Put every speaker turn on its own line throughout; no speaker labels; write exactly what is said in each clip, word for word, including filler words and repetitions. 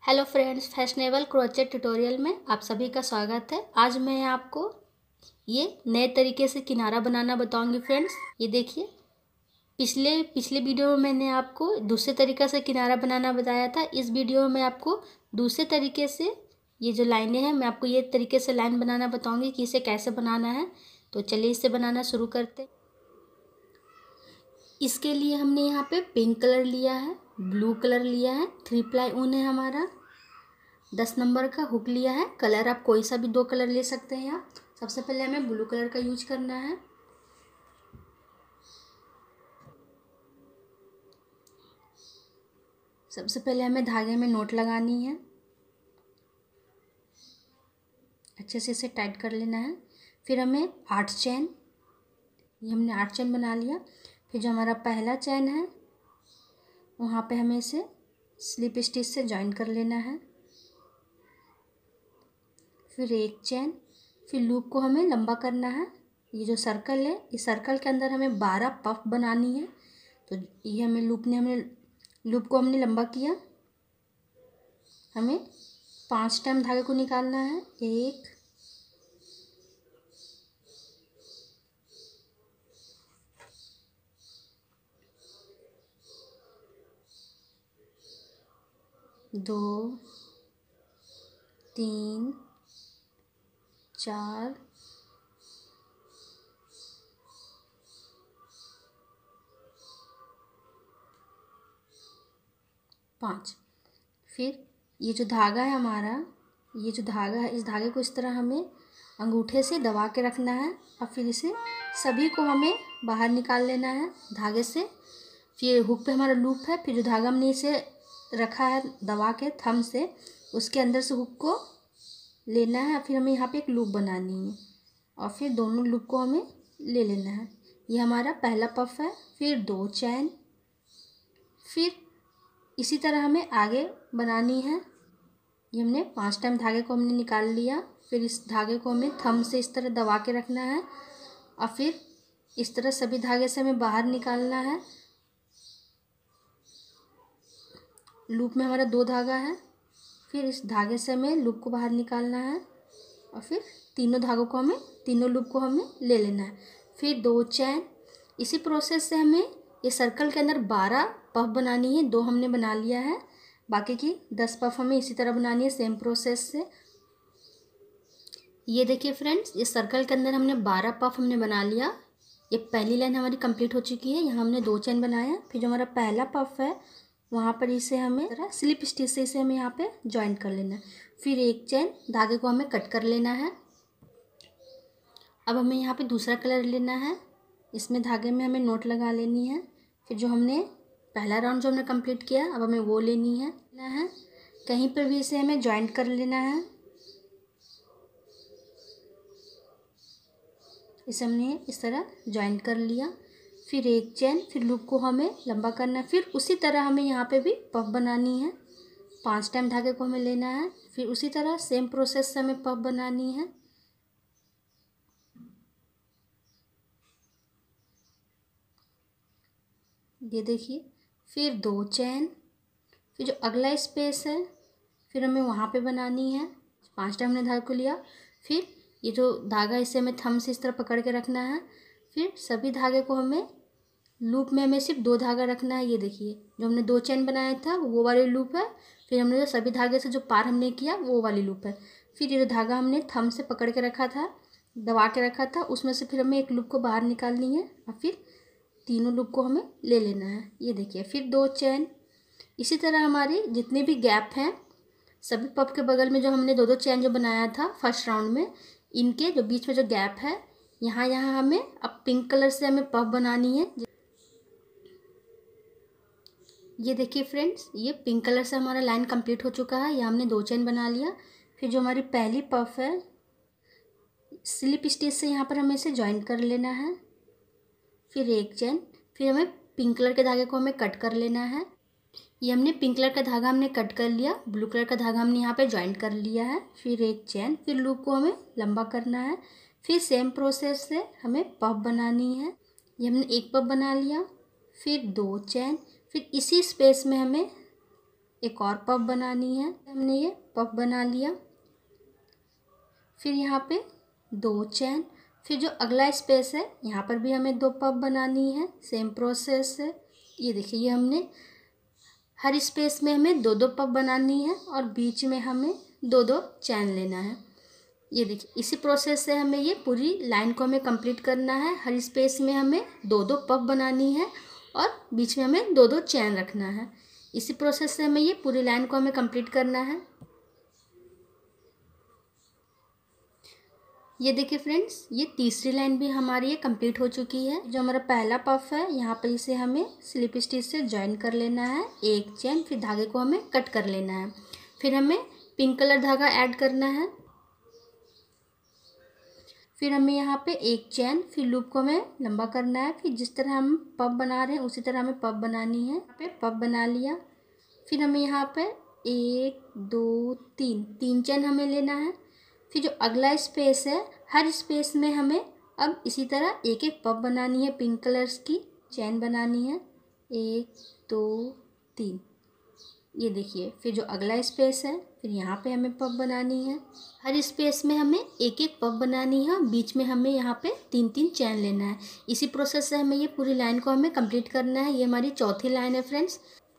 Hello friends, fashionable crochet tutorial में आप सभी का स्वागत है। आज मैं आपको ये नए तरीके से किनारा बनाना बताऊंगी। फ्रेंड्स, ये देखिए, पिछले पिछले वीडियो में मैंने आपको दूसरे तरीके से किनारा बनाना बताया था। इस वीडियो में मैं आपको दूसरे तरीके से ये जो लाइनें हैं, मैं आपको ये तरीके से लाइन बनाना बताऊँगी कि इसे कैसे बनाना है। तो चलिए इसे बनाना शुरू करते। इसके लिए हमने यहाँ पे पिंक कलर लिया है, ब्लू कलर लिया है, थ्री प्लाई ऊन है हमारा, दस नंबर का हुक लिया है। कलर आप कोई सा भी दो कलर ले सकते हैं आप। सबसे पहले हमें ब्लू कलर का यूज करना है। सबसे पहले हमें धागे में नोट लगानी है, अच्छे से इसे टाइट कर लेना है। फिर हमें आठ चैन, ये हमने आठ चैन बना लिया। फिर जो हमारा पहला चैन है वहाँ पे हमें इसे स्लिप स्टिच से जॉइन कर लेना है। फिर एक चैन, फिर लूप को हमें लंबा करना है। ये जो सर्कल है, इस सर्कल के अंदर हमें बारह पफ बनानी है। तो ये हमें लूप ने हमें लूप को हमने लंबा किया। हमें पांच टाइम धागे को निकालना है। एक, दो, तीन, चार, पाँच। फिर ये जो धागा है हमारा, ये जो धागा है, इस धागे को इस तरह हमें अंगूठे से दबा के रखना है और फिर इसे सभी को हमें बाहर निकाल लेना है धागे से। फिर हुक पे हमारा लूप है, फिर जो धागा हमने इसे रखा है दबा के थंब से, उसके अंदर से हुक को लेना है। फिर हमें यहाँ पे एक लूप बनानी है और फिर दोनों लूप को हमें ले लेना है। ये हमारा पहला पफ है। फिर दो चैन, फिर इसी तरह हमें आगे बनानी है। ये हमने पांच टाइम धागे को हमने निकाल लिया। फिर इस धागे को हमें थंब से इस तरह दबा के रखना है और फिर इस तरह सभी धागे से हमें बाहर निकालना है। लूप में हमारा दो धागा है, फिर इस धागे से हमें लूप को बाहर निकालना है और फिर तीनों धागों को हमें तीनों लूप को हमें ले लेना है। फिर दो चैन। इसी प्रोसेस से हमें ये सर्कल के अंदर बारह पफ बनानी है। दो हमने बना लिया है, बाकी की दस पफ हमें इसी तरह बनानी है, सेम प्रोसेस से। ये देखिए फ्रेंड्स, इस सर्कल के अंदर हमने बारह पफ हमने बना लिया। ये पहली लाइन हमारी कंप्लीट हो चुकी है। यहाँ हमने दो चैन बनाया। फिर जो हमारा पहला पफ है वहाँ पर इसे हमें जरा स्लिप स्टिच से इसे हमें यहाँ पे जॉइन कर लेना है। फिर एक चैन, धागे को हमें कट कर लेना है। अब हमें यहाँ पे दूसरा कलर लेना है, इसमें धागे में हमें नोट लगा लेनी है। फिर जो हमने पहला राउंड जो हमने कंप्लीट किया, अब हमें वो लेनी है लेना है कहीं पर भी इसे हमें जॉइंट कर लेना है। इसे हमने इस तरह जॉइंट कर लिया। फिर एक चैन, फिर लूप को हमें लंबा करना है। फिर उसी तरह हमें यहाँ पे भी पफ बनानी है। पांच टाइम धागे को हमें लेना है। फिर उसी तरह सेम प्रोसेस से हमें पफ बनानी है। ये देखिए, फिर दो चैन, फिर जो अगला स्पेस है फिर हमें वहाँ पे बनानी है। पांच टाइम हमने धागे को लिया। फिर ये जो धागा, इसे हमें थंब से इस तरह पकड़ के रखना है। फिर सभी धागे को हमें लूप में हमें सिर्फ दो धागा रखना है। ये देखिए, जो हमने दो चैन बनाया था वो वाली लूप है। फिर हमने जो सभी धागे से जो पार हमने किया वो वाली लूप है। फिर ये जो धागा हमने थंब से पकड़ के रखा था, दबा के रखा था, उसमें से फिर हमें एक लूप को बाहर निकालनी है और फिर तीनों लूप को हमें ले लेना है। ये देखिए, फिर दो चैन। इसी तरह हमारे जितने भी गैप हैं, सभी पफ के बगल में जो हमने दो दो चैन जो बनाया था फर्स्ट राउंड में, इनके जो बीच में जो गैप है, यहाँ यहाँ हमें अब पिंक कलर से हमें पफ बनानी है। ये देखिए फ्रेंड्स, ये पिंक कलर से हमारा लाइन कंप्लीट हो चुका है। यहाँ हमने दो चैन बना लिया। फिर जो हमारी पहली पफ है, स्लिप स्टिच से यहाँ पर हमें इसे जॉइन कर लेना है। फिर एक चैन, फिर हमें पिंक कलर के धागे को हमें कट कर लेना है। ये हमने पिंक कलर का धागा हमने कट कर लिया, ब्लू कलर का धागा हमने यहाँ पे जॉइन कर लिया है। फिर एक चैन, फिर लूप को हमें लंबा करना है। फिर सेम प्रोसेस से हमें पफ बनानी है। ये हमने एक पफ बना लिया। फिर दो चैन, फिर इसी स्पेस में हमें एक और पफ बनानी है। हमने ये पफ बना लिया। फिर यहाँ पे दो चैन। फिर जो अगला स्पेस है यहाँ पर भी हमें दो पफ बनानी है। सेम प्रोसेस है। ये देखिए, ये हमने हर स्पेस में हमें दो दो पफ बनानी है और बीच में हमें दो दो चैन लेना है। ये देखिए, इसी प्रोसेस से हमें ये पूरी लाइन को हमें कंप्लीट करना है। हर स्पेस में हमें दो दो पफ बनानी है और बीच में हमें दो दो चैन रखना है। इसी प्रोसेस से हमें ये पूरी लाइन को हमें कंप्लीट करना है। ये देखिए फ्रेंड्स, ये तीसरी लाइन भी हमारी ये कंप्लीट हो चुकी है। जो हमारा पहला पफ है यहाँ पर इसे हमें स्लिप स्टिच से ज्वाइन कर लेना है। एक चैन, फिर धागे को हमें कट कर लेना है। फिर हमें पिंक कलर धागा ऐड करना है। फिर हमें यहाँ पे एक चैन, फिर लूप को हमें लंबा करना है। फिर जिस तरह हम पफ बना रहे हैं उसी तरह हमें पफ बनानी है। यहाँ पे पफ बना लिया। फिर हमें यहाँ पे एक दो तीन तीन चैन हमें लेना है। फिर जो अगला स्पेस है हर स्पेस में हमें अब इसी तरह एक एक पफ बनानी है। पिंक कलर्स की चैन बनानी है। एक दो तीन, ये देखिए। फिर जो अगला स्पेस है फिर यहाँ पे हमें पफ बनानी है। हर स्पेस में हमें एक एक पफ बनानी है। बीच में हमें यहाँ पे तीन तीन चैन लेना है। इसी प्रोसेस से हमें ये पूरी लाइन को हमें कंप्लीट करना है। ये हमारी चौथी लाइन है फ्रेंड्स।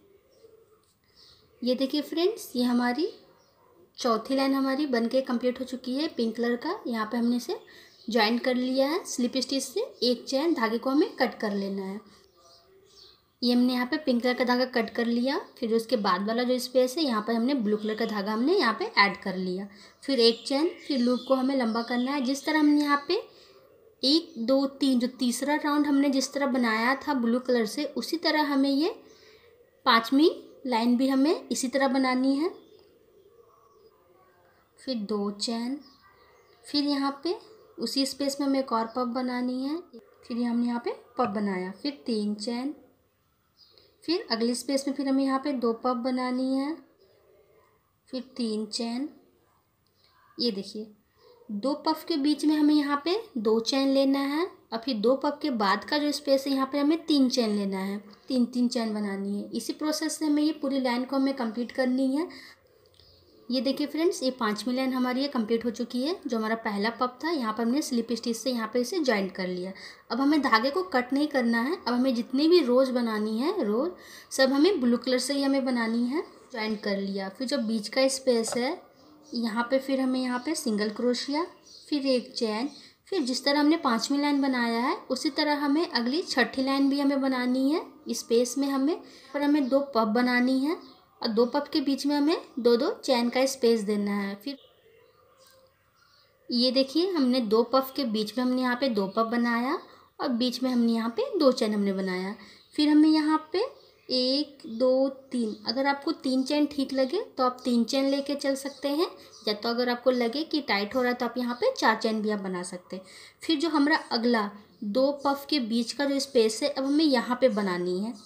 ये देखिए फ्रेंड्स, ये हमारी चौथी लाइन हमारी बनके कंप्लीट हो चुकी है। पिंक कलर का यहाँ पे हमने इसे ज्वाइन कर लिया है स्लिप स्टिच से। एक चैन, धागे को हमें कट कर लेना है। ये हमने यहाँ पे पिंक कलर का धागा कट कर लिया। फिर उसके बाद वाला जो स्पेस है यहाँ पर हमने ब्लू कलर का धागा हमने यहाँ पे ऐड कर लिया। फिर एक चैन, फिर लूप को हमें लंबा करना है। जिस तरह हमने यहाँ पे एक दो तीन जो तीसरा राउंड हमने जिस तरह बनाया था ब्लू कलर से, उसी तरह हमें ये पाँचवीं लाइन भी हमें इसी तरह बनानी है। फिर दो चैन, फिर यहाँ पे उसी स्पेस में हमें एक और पफ बनानी है। फिर हमने यहाँ पे पफ बनाया। फिर तीन चैन, फिर अगले स्पेस में फिर हमें यहाँ पे दो पफ बनानी है। फिर तीन चैन, ये देखिए दो पफ के बीच में हमें यहाँ पे दो चैन लेना है। और फिर दो पफ के बाद का जो स्पेस है यहाँ पे हमें तीन चैन लेना है। तीन तीन चैन बनानी है। इसी प्रोसेस से हमें ये पूरी लाइन को हमें कंप्लीट करनी है। ये देखिए फ्रेंड्स, ये पांचवी लाइन हमारी ये कंप्लीट हो चुकी है। जो हमारा पहला पफ था यहाँ पर हमने स्लिप स्टिच से यहाँ पे इसे ज्वाइन कर लिया। अब हमें धागे को कट नहीं करना है। अब हमें जितनी भी रोज बनानी है, रोज सब हमें ब्लू कलर से ही हमें बनानी है। ज्वाइन कर लिया। फिर जो बीच का स्पेस है यहाँ पे फिर हमें यहाँ पे सिंगल क्रोशिया, फिर एक चैन। फिर जिस तरह हमने पाँचवीं लाइन बनाया है उसी तरह हमें अगली छठी लाइन भी हमें बनानी है। स्पेस में हमें पर हमें दो पफ बनानी है और दो पफ के बीच में हमें दो दो चैन का स्पेस देना है। फिर ये देखिए, हमने दो पफ के बीच में हमने यहाँ पे दो पफ बनाया और बीच में हमने यहाँ पे दो चैन हमने बनाया। फिर हमें यहाँ पे एक दो तीन, अगर आपको तीन चैन ठीक लगे तो आप तीन चैन लेके चल सकते हैं, या तो अगर आपको लगे कि टाइट हो रहा है तो आप यहाँ पे चार चैन भी आप बना सकते हैं। फिर जो हमारा अगला दो पफ के बीच का जो स्पेस है अब हमें यहाँ पे बनानी है।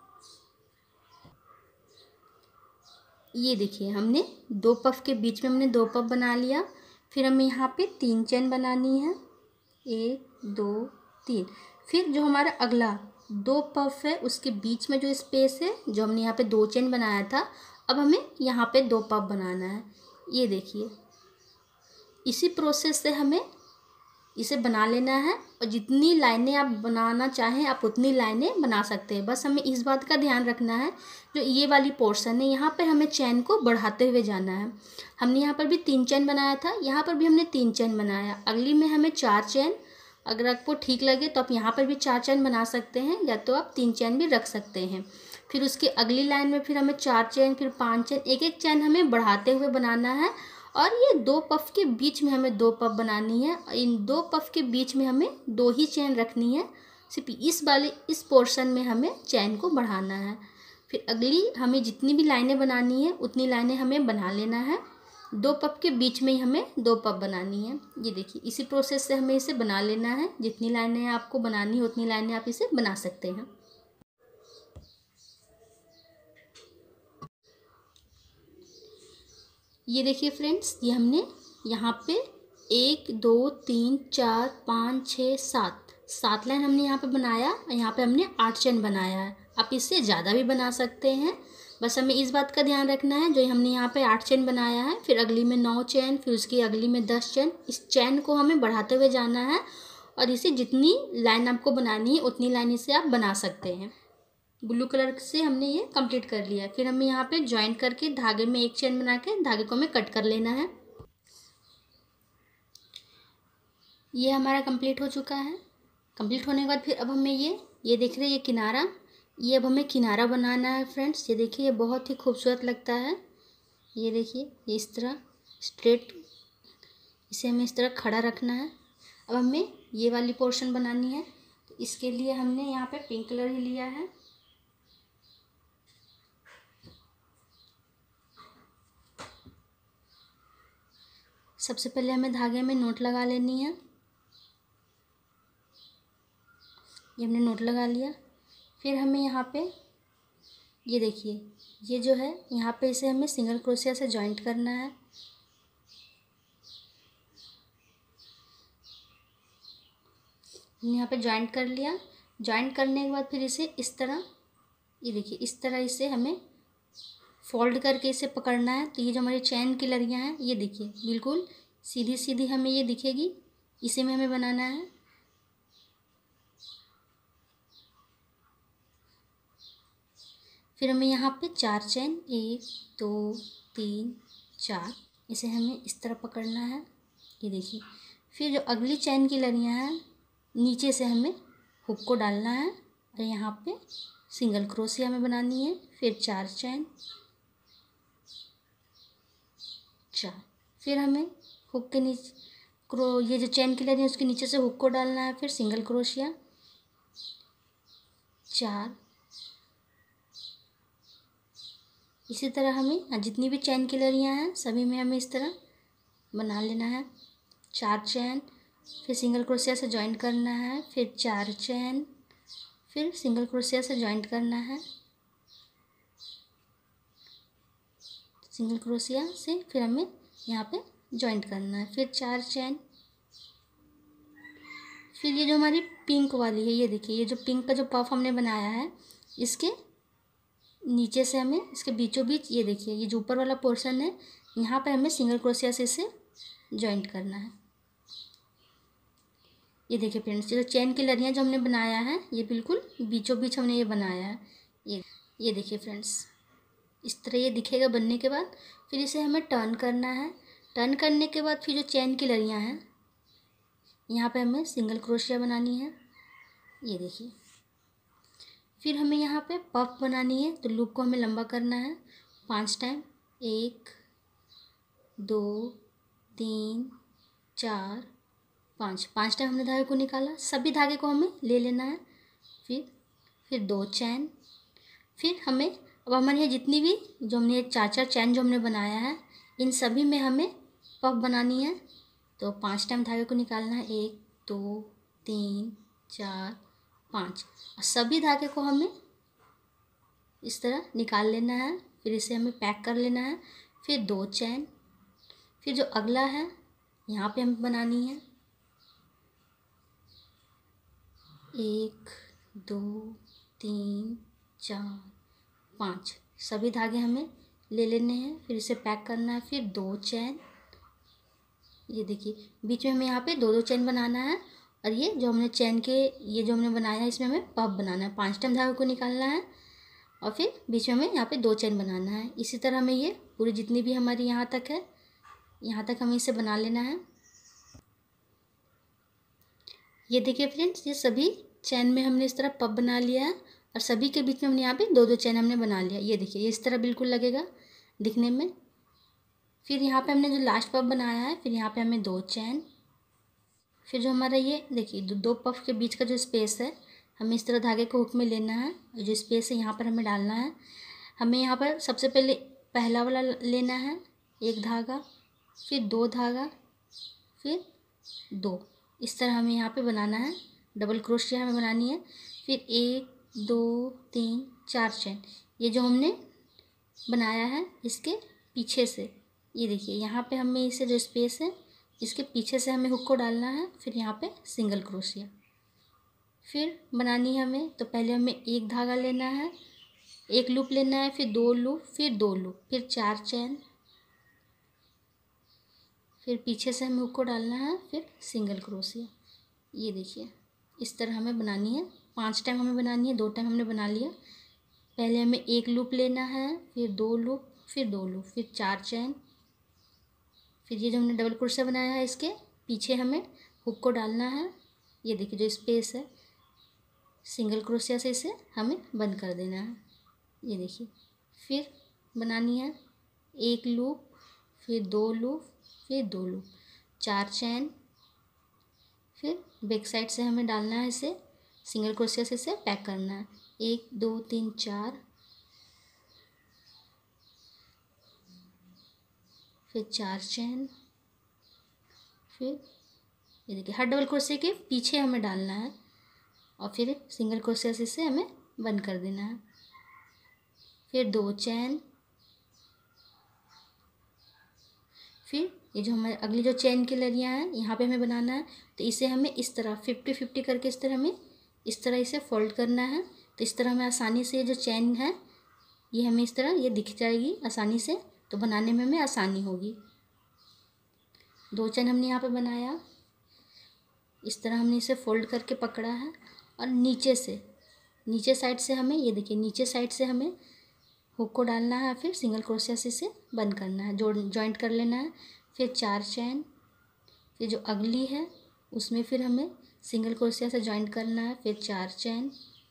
ये देखिए, हमने दो पफ के बीच में हमने दो पफ बना लिया। फिर हमें यहाँ पे तीन चैन बनानी है। एक दो तीन। फिर जो हमारा अगला दो पफ है उसके बीच में जो स्पेस है, जो हमने यहाँ पे दो चैन बनाया था, अब हमें यहाँ पे दो पफ बनाना है। ये देखिए, इसी प्रोसेस से हमें इसे बना लेना है। और जितनी लाइनें आप बनाना चाहें आप उतनी लाइनें बना सकते हैं। बस हमें इस बात का ध्यान रखना है, जो ये वाली पोर्शन है यहाँ पर हमें चैन को बढ़ाते हुए जाना है। हमने यहाँ पर भी तीन चैन बनाया था, यहाँ पर भी हमने तीन चैन बनाया। अगली में हमें चार चैन, अगर आपको ठीक लगे तो आप यहाँ पर भी चार चैन बना सकते हैं, या तो आप तीन चैन भी रख सकते हैं। फिर उसकी अगली लाइन में फिर हमें चार चैन, फिर पाँच चैन, एक एक चैन हमें बढ़ाते हुए बनाना है। और ये दो पफ के बीच में हमें दो पफ बनानी है। इन दो पफ के बीच में हमें दो ही चैन रखनी है। सिर्फ इस वाले इस पोर्शन में हमें चैन को बढ़ाना है। फिर अगली हमें जितनी भी लाइनें बनानी है उतनी लाइनें हमें बना लेना है। दो पफ के बीच में ही हमें दो पफ बनानी है। ये देखिए, इसी प्रोसेस से हमें इसे बना लेना है। जितनी लाइनें आपको बनानी है उतनी लाइनें आप इसे बना सकते हैं। ये देखिए फ्रेंड्स, ये हमने यहाँ पे एक दो तीन चार पाँच छः सात सात लाइन हमने यहाँ पे बनाया। यहाँ पे हमने आठ चैन बनाया है। आप इससे ज़्यादा भी बना सकते हैं। बस हमें इस बात का ध्यान रखना है, जो हमने यहाँ पे आठ चेन बनाया है, फिर अगली में नौ चेन, फिर उसकी अगली में दस चेन, इस चेन को हमें बढ़ाते हुए जाना है और इसे जितनी लाइन आपको बनानी है उतनी लाइन इसे आप बना सकते हैं। ब्लू कलर से हमने ये कंप्लीट कर लिया। फिर हमें यहाँ पे ज्वाइंट करके धागे में एक चेन बना के धागे को हमें कट कर लेना है। ये हमारा कंप्लीट हो चुका है। कंप्लीट होने के बाद फिर अब हमें ये ये देख रहे हैं ये किनारा, ये अब हमें किनारा बनाना है फ्रेंड्स। ये देखिए ये बहुत ही खूबसूरत लगता है। ये देखिए ये इस तरह स्ट्रेट, इसे हमें इस तरह खड़ा रखना है। अब हमें ये वाली पोर्शन बनानी है, तो इसके लिए हमने यहाँ पे पिंक कलर ही लिया है। सबसे पहले हमें धागे में नोट लगा लेनी है। ये हमने नोट लगा लिया। फिर हमें यहाँ पे ये देखिए ये जो है यहाँ पे इसे हमें सिंगल क्रोशिया से जॉइंट करना है। यहाँ पे जॉइंट कर लिया। जॉइंट करने के बाद फिर इसे इस तरह, ये देखिए इस तरह इसे हमें फोल्ड करके इसे पकड़ना है। तो ये जो हमारी चैन की लड़ियाँ हैं ये देखिए बिल्कुल सीधी सीधी हमें ये दिखेगी, इसे में हमें बनाना है। फिर हमें यहाँ पे चार चैन, एक दो तीन चार, इसे हमें इस तरह पकड़ना है। ये देखिए फिर जो अगली चैन की लड़ियाँ हैं नीचे से हमें हुक को डालना है और यहाँ पे सिंगल क्रोशिया हमें बनानी है। फिर चार चैन, चार, फिर हमें हुक के नीचे क्रो ये जो चैन की लड़ी है उसके नीचे से हुक को डालना है। फिर सिंगल क्रोशिया, चार, इसी तरह हमें जितनी भी चैन की लड़ियाँ हैं सभी में हमें इस तरह बना लेना है। चार चैन, फिर सिंगल क्रोशिया से जॉइंट करना है, फिर चार चैन, फिर सिंगल क्रोशिया से जॉइंट करना है, सिंगल क्रोशिया से फिर हमें यहाँ पे जॉइंट करना है, फिर चार चैन। फिर ये जो हमारी पिंक वाली है ये देखिए ये जो पिंक का जो पफ हमने बनाया है इसके नीचे से हमें इसके बीचों बीच ये देखिए ये जो ऊपर वाला पोर्शन है यहाँ पे हमें सिंगल क्रोशिया से इसे जॉइंट करना है। ये देखिए फ्रेंड्स ये जो चैन की लड़ियाँ जो हमने बनाया है ये बिल्कुल बीचों बीच हमने ये बनाया है। ये ये देखिए फ्रेंड्स इस तरह ये दिखेगा बनने के बाद। फिर इसे हमें टर्न करना है। टर्न करने के बाद फिर जो चैन की लड़ियाँ हैं यहाँ पे हमें सिंगल क्रोशिया बनानी है। ये देखिए फिर हमें यहाँ पे पफ बनानी है, तो लूप को हमें लंबा करना है पांच टाइम, एक दो तीन चार पाँच, पाँच टाइम हमने धागे को निकाला। सभी धागे को हमें ले लेना है। फिर फिर दो चैन, फिर हमें अब हमारे यहाँ जितनी भी जो हमने चार चार चैन जो हमने बनाया है इन सभी में हमें पफ बनानी है। तो पांच टाइम धागे को निकालना है, एक दो तीन चार पाँच, और सभी धागे को हमें इस तरह निकाल लेना है। फिर इसे हमें पैक कर लेना है। फिर दो चैन, फिर जो अगला है यहाँ पे हमें बनानी है एक दो तीन चार पाँच, सभी धागे हमें ले लेने हैं। फिर इसे पैक करना है। फिर दो चैन, ये देखिए बीच में हमें यहाँ पे दो दो चैन बनाना है, और ये जो हमने चैन के ये जो हमने बनाया है इसमें हमें पफ बनाना है। पांच टाइम धागे को निकालना है और फिर बीच में हमें यहाँ पे दो चैन बनाना है। इसी तरह हमें ये पूरी जितनी भी हमारी यहाँ तक है यहाँ तक हमें इसे बना लेना है। ये देखिए फ्रेंड्स ये सभी चैन में हमने इस तरह पफ बना लिया है और सभी के बीच में हमने यहाँ पे दो दो चैन हमने बना लिया। ये देखिए ये इस तरह बिल्कुल लगेगा दिखने में। फिर यहाँ पे हमने जो लास्ट पफ बनाया है फिर यहाँ पे हमें दो चैन, फिर जो हमारा ये देखिए दो, दो पफ के बीच का जो स्पेस है हमें इस तरह धागे को हुक में लेना है और जो स्पेस है यहाँ पर हमें डालना है। हमें यहाँ पर सबसे पहले पहला वाला लेना है एक धागा, फिर दो धागा, फिर दो, इस तरह हमें यहाँ पे बनाना है। डबल क्रोशिया हमें बनानी है। फिर एक दो तीन चार चैन, ये जो हमने बनाया है इसके पीछे से ये देखिए यहाँ पे हमें इसे जो स्पेस है इसके पीछे से हमें हुक को डालना है। फिर यहाँ पे सिंगल क्रोशिया फिर बनानी है हमें। तो पहले हमें एक धागा लेना है, एक लूप लेना है, फिर दो लूप, फिर दो लूप, फिर चार चैन, फिर पीछे से हमें हुक को डालना है, फिर सिंगल क्रोशिया। ये देखिए इस तरह हमें बनानी है। पांच टाइम हमें बनानी है, दो टाइम हमने बना लिया। पहले हमें एक लूप लेना है, फिर दो लूप, फिर दो लूप, फिर चार चैन, फिर ये जो हमने डबल क्रोशिया बनाया है इसके पीछे हमें हुक को डालना है। ये देखिए जो स्पेस है, सिंगल क्रोशिया से इसे हमें बंद कर देना है। ये देखिए फिर बनानी है एक लूप, फिर दो लूप, फिर दो लूप, चार चैन, फिर बैक साइड से हमें डालना है इसे, सिंगल क्रोशिया से इसे पैक करना है। एक दो तीन चार, फिर चार चैन, फिर ये देखिए हर डबल क्रोशिया के पीछे हमें डालना है और फिर सिंगल क्रोशिया से इसे हमें बंद कर देना है। फिर दो चैन, फिर ये जो हमारे अगली जो चैन की लड़ियाँ हैं यहाँ पे हमें बनाना है, तो इसे हमें इस तरह फिफ्टी फिफ्टी करके इस तरह हमें इस तरह इसे फोल्ड करना है। तो इस तरह हमें आसानी से ये जो चैन है ये हमें इस तरह ये दिख जाएगी आसानी से, तो बनाने में हमें आसानी होगी। दो चैन हमने यहाँ पे बनाया, इस तरह हमने इसे फोल्ड करके पकड़ा है और नीचे से नीचे साइड से हमें ये देखिए नीचे साइड से हमें हुक को डालना है, फिर सिंगल क्रोशिया से इसे बंद करना है, जोड़ जॉइंट कर लेना है। फिर चार चैन, फिर जो अगली है उसमें फिर हमें सिंगल क्रोशिया से जॉइंट करना है, फिर चार चैन।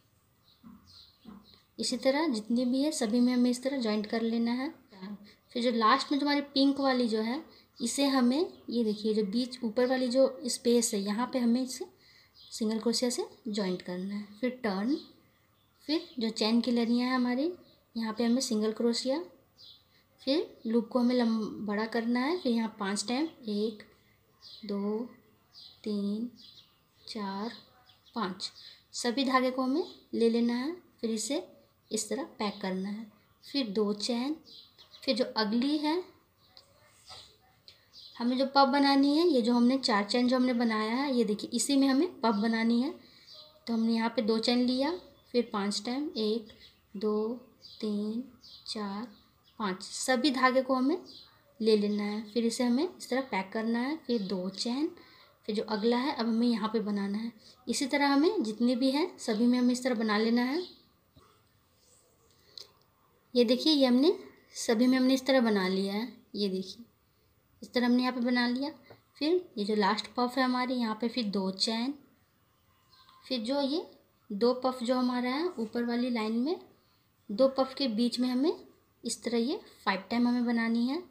इसी तरह जितनी भी है सभी में हमें इस तरह जॉइंट कर लेना है। फिर जो लास्ट में जो हमारी पिंक वाली जो है इसे हमें ये देखिए जो बीच ऊपर वाली जो स्पेस है यहाँ पे हमें इसे सिंगल क्रोशिया से जॉइंट करना है। फिर टर्न, फिर जो चैन की लड़ियाँ हैं हमारी यहाँ पे हमें सिंगल क्रोशिया, फिर लूप को हमें लम बड़ा करना है। फिर यहाँ पांच टाइम एक दो तीन चार पाँच सभी धागे को हमें ले लेना है, फिर इसे इस तरह पैक करना है। फिर दो चैन, फिर जो अगली है हमें जो पफ बनानी है, ये जो हमने चार चैन जो हमने बनाया है ये देखिए इसी में हमें पफ बनानी है। तो हमने यहाँ पे दो चैन लिया, फिर पांच टाइम एक दो तीन चार पाँच सभी धागे को हमें ले लेना है, फिर इसे हमें इस तरह पैक करना है। फिर दो चैन, फिर जो अगला है अब हमें यहाँ पे बनाना है। इसी तरह हमें जितनी भी हैं सभी में हमें इस तरह बना लेना है। ये देखिए ये हमने सभी में हमने इस तरह बना लिया है। ये देखिए इस तरह हमने यहाँ पे बना लिया। फिर ये जो लास्ट पफ है हमारी यहाँ पे फिर दो चैन, फिर जो ये दो पफ जो हमारा है ऊपर वाली लाइन में दो पफ के बीच में हमें इस तरह ये फाइव टाइम हमें बनानी है।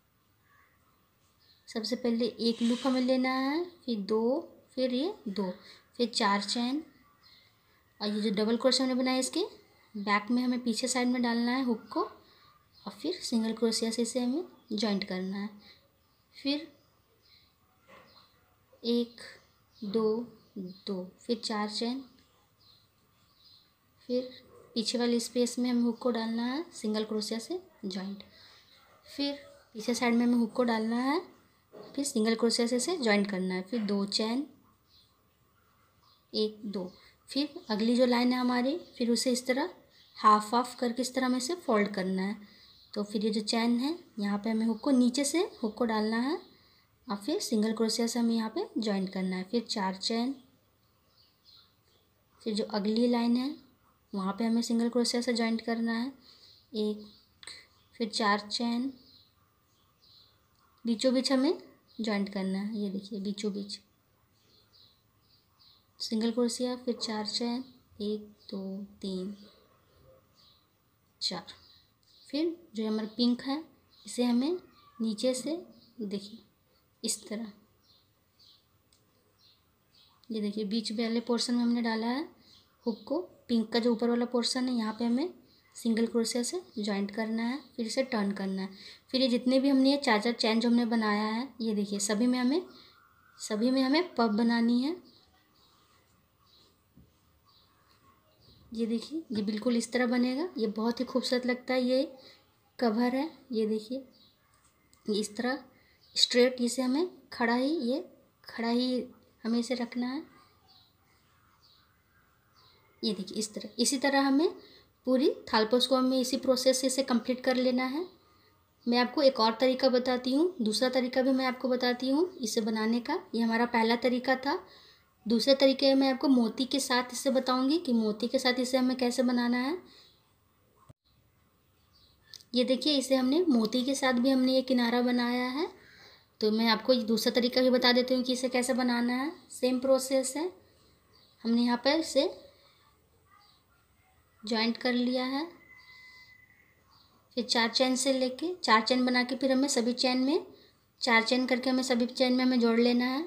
सबसे पहले एक लूप हमें लेना है, फिर दो, फिर ये दो, फिर चार चैन और ये जो डबल क्रोशिया हमने बनाया इसके बैक में हमें पीछे साइड में डालना है हुक को और फिर सिंगल क्रोशिया से इसे हमें जॉइंट करना है। फिर एक दो दो, फिर चार चैन, फिर पीछे वाली स्पेस में हमें हुक को डालना है सिंगल क्रोशिया से जॉइंट, फिर पीछे साइड में हमें हुक को डालना है, फिर सिंगल क्रोशिया से इसे जॉइंट करना है। फिर दो चैन एक दो, फिर अगली जो लाइन है हमारी फिर उसे इस तरह हाफ हाफ करके इस तरह हमें इसे फोल्ड करना है। तो फिर ये जो चैन है यहाँ पे हमें हुक को नीचे से हुक को डालना है और फिर सिंगल क्रोशिया से हमें यहाँ पे जॉइंट करना है। फिर चार चैन, फिर जो अगली लाइन है वहाँ पे हमें सिंगल क्रोशिया से जॉइंट करना है एक, फिर चार चैन, बीचों बीच हमें जॉइंट करना है। ये देखिए बीचों बीच सिंगल क्रोशिया, फिर चार चैन एक दो तीन चार, फिर जो हमारा पिंक है इसे हमें नीचे से देखिए इस तरह ये देखिए बीच वाले पोर्शन में हमने डाला है हुक को, पिंक का जो ऊपर वाला पोर्शन है यहाँ पे हमें सिंगल क्रोशिया से जॉइंट करना है, फिर इसे टर्न करना है। फिर ये जितने भी हमने ये चार चार चैन जो हमने बनाया है ये देखिए सभी में हमें सभी में हमें पफ बनानी है। ये देखिए ये बिल्कुल इस तरह बनेगा, ये बहुत ही खूबसूरत लगता है। ये कवर है, ये देखिए ये इस तरह स्ट्रेट इसे हमें खड़ा ही ये खड़ा ही हमें इसे रखना है। ये देखिए इस तरह इसी तरह हमें पूरी थालपोस को हमें इसी प्रोसेस से इसे कंप्लीट कर लेना है। मैं आपको एक और तरीका बताती हूँ, दूसरा तरीका भी मैं आपको बताती हूँ इसे बनाने का। ये हमारा पहला तरीका था। दूसरे तरीके में मैं आपको मोती के साथ इसे बताऊँगी कि मोती के साथ इसे हमें कैसे बनाना है। ये देखिए, इसे हमने मोती के साथ भी हमने ये किनारा बनाया है। तो मैं आपको दूसरा तरीका भी बता देती हूँ कि इसे कैसे बनाना है। सेम प्रोसेस है। हमने यहाँ पर इसे जॉइंट कर लिया है। फिर चार चैन से लेके चार चैन बना के फिर हमें सभी चैन में चार चैन करके हमें सभी चैन में हमें जोड़ लेना है।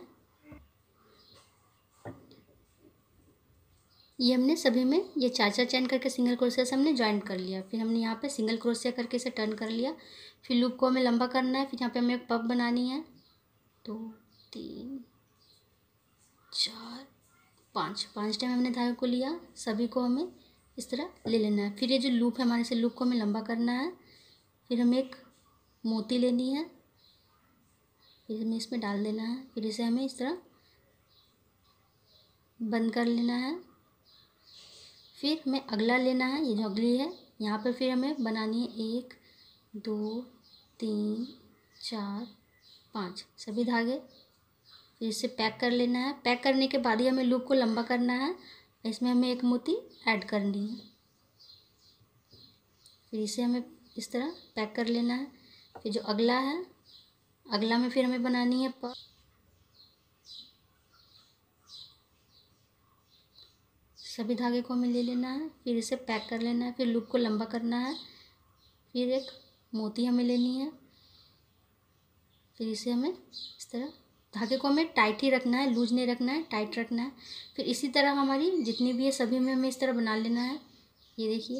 ये हमने सभी में ये चार चार चैन करके सिंगल क्रोशिया से हमने जॉइंट कर लिया। फिर हमने यहाँ पे सिंगल क्रोशिया करके इसे टर्न कर लिया। फिर लूप को हमें लंबा करना है। फिर यहाँ पे हमें एक पफ बनानी है। दो तीन चार पाँच पाँच टाइम हमने धागे को लिया। सभी को हमें इस तरह ले लेना है। फिर ये जो लूप है हमारे से लूप को हमें लंबा करना है। फिर हमें एक मोती लेनी है। फिर हमें इसमें डाल देना है। फिर इसे हमें इस तरह बंद कर लेना है। फिर हमें अगला लेना है, ये जो अगली है यहाँ पर फिर हमें बनानी है एक दो तीन चार पाँच सभी धागे। फिर इसे पैक कर लेना है। पैक करने के बाद ही हमें लूप को लंबा करना है। इसमें हमें एक मोती ऐड करनी है। फिर इसे हमें इस तरह पैक कर लेना है। फिर जो अगला है, अगला में फिर हमें बनानी है प सभी धागे को हमें ले लेना है। फिर इसे पैक कर लेना है। फिर लूप को लंबा करना है। फिर एक मोती हमें लेनी है। फिर इसे हमें इस तरह धागे को हमें टाइट ही रखना है, लूज नहीं रखना है, टाइट रखना है। फिर इसी तरह हमारी जितनी भी है सभी में हमें इस तरह बना लेना है। ये देखिए,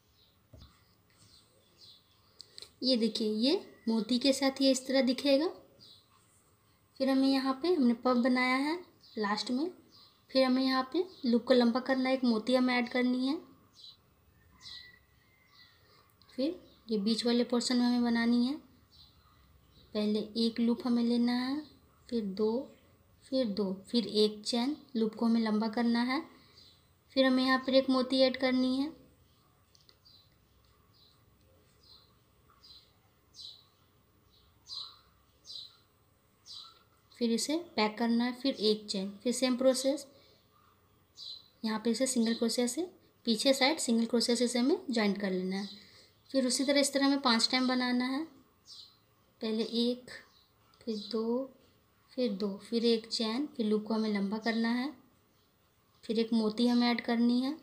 ये देखिए ये मोती के साथ ये इस तरह दिखेगा। फिर हमें यहाँ पे हमने पफ बनाया है लास्ट में। फिर हमें यहाँ पे लूप को लंबा करना है, एक मोती हमें ऐड करनी है। फिर ये बीच वाले पोर्शन में हमें बनानी है। पहले एक लूप हमें लेना है, फिर दो, फिर दो, फिर एक चैन। लूप को हमें लंबा करना है। फिर हमें यहाँ पर एक मोती ऐड करनी है। फिर इसे पैक करना है। फिर एक चैन। फिर सेम प्रोसेस यहाँ पे इसे सिंगल क्रोशिया से पीछे साइड सिंगल क्रोशिया से इसे हमें जॉइंट कर लेना है। फिर उसी तरह इस तरह हमें पांच टाइम बनाना है। पहले एक, फिर दो, फिर दो, फिर एक चैन। फिर लूप को हमें लंबा करना है। फिर एक मोती हमें ऐड करनी है।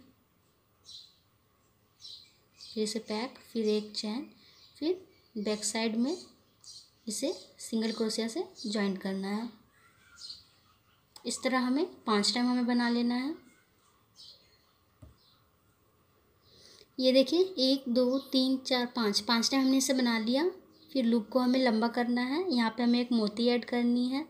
फिर इसे पैक, फिर एक चैन। फिर बैक साइड में इसे सिंगल क्रोशिया से जॉइंट करना है। इस तरह हमें पांच टाइम हमें बना लेना है। ये देखिए, एक दो तीन चार पाँच पाँच टाइम हमने इसे बना लिया। फिर लूप को हमें लंबा करना है। यहाँ पे हमें एक मोती ऐड करनी है।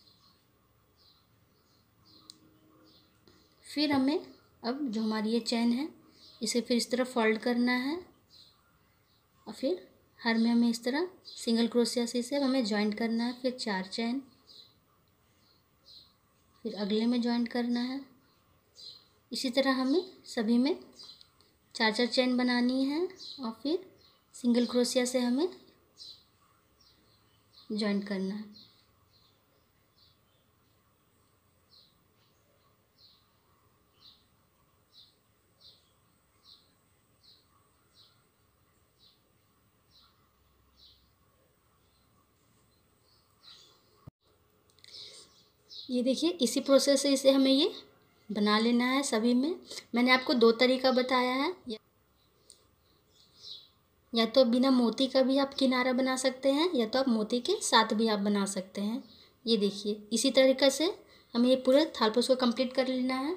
फिर हमें अब जो हमारी ये चैन है इसे फिर इस तरह फोल्ड करना है। और फिर हर में हमें इस तरह सिंगल क्रोशिया से इसे हमें जॉइंट करना है। फिर चार चैन। फिर अगले में जॉइंट करना है। इसी तरह हमें सभी में चार चार चैन बनानी है। और फिर सिंगल क्रोशिया से हमें जॉइंट करना है। ये देखिए, इसी प्रोसेस से इसे हमें ये बना लेना है सभी में। मैंने आपको दो तरीका बताया है। या तो बिना मोती का भी आप किनारा बना सकते हैं, या तो आप मोती के साथ भी आप बना सकते हैं। ये देखिए, इसी तरीके से हमें ये पूरे थालपोस को कंप्लीट कर लेना है।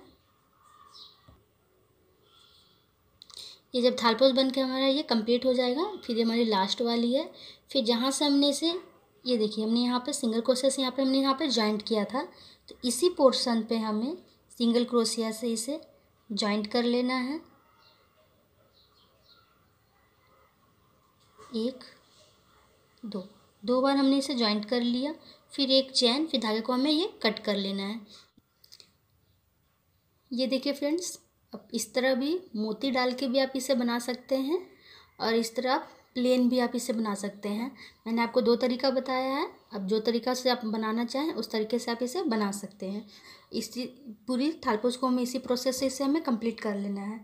ये जब थालपोस बन के हमारा ये कंप्लीट हो जाएगा, फिर ये हमारी लास्ट वाली है। फिर जहाँ से हमने इसे, ये देखिए हमने यहाँ पे सिंगल क्रोशिया से यहाँ पे हमने यहाँ पे जॉइंट किया था, तो इसी पोर्शन पे हमें सिंगल क्रोशिया से इसे जॉइंट कर लेना है। एक दो दो बार हमने इसे जॉइंट कर लिया। फिर एक चैन, फिर धागे को हमें ये कट कर लेना है। ये देखिए फ्रेंड्स, अब इस तरह भी मोती डाल के भी आप इसे बना सकते हैं और इस तरह आप प्लेन भी आप इसे बना सकते हैं। मैंने आपको दो तरीका बताया है, अब जो तरीका से आप बनाना चाहें उस तरीके से आप इसे बना सकते हैं। इसी पूरी थालपोच को हमें इसी प्रोसेस से इसे हमें कंप्लीट कर लेना है।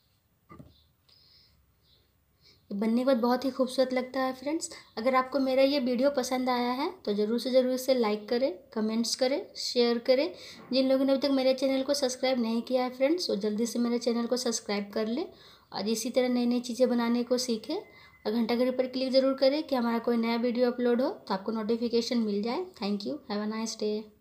बनने के बाद बहुत ही खूबसूरत लगता है फ्रेंड्स। अगर आपको मेरा ये वीडियो पसंद आया है तो ज़रूर से ज़रूर इसे लाइक करें, कमेंट्स करें, शेयर करें। जिन लोगों ने अभी तक मेरे चैनल को सब्सक्राइब नहीं किया है फ्रेंड्स, वो जल्दी से मेरे चैनल को सब्सक्राइब कर लें और इसी तरह नई नई चीज़ें बनाने को सीखें। और घंटा घड़ी पर क्लिक ज़रूर करें कि हमारा कोई नया वीडियो अपलोड हो तो आपको नोटिफिकेशन मिल जाए। Thank you, have a nice day.